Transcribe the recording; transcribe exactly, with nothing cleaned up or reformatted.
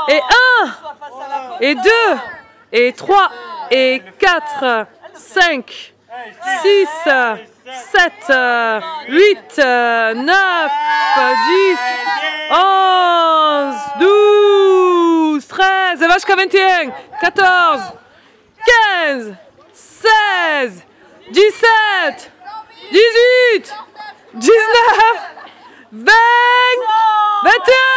et un, et deux, et trois, et quatre, cinq, six, sept, huit, neuf, dix, onze, douze, treize, et va jusqu'à vingt et un, quatorze, quinze, seize, dix-sept, dix-huit, dix-neuf, vingt, vingt et un.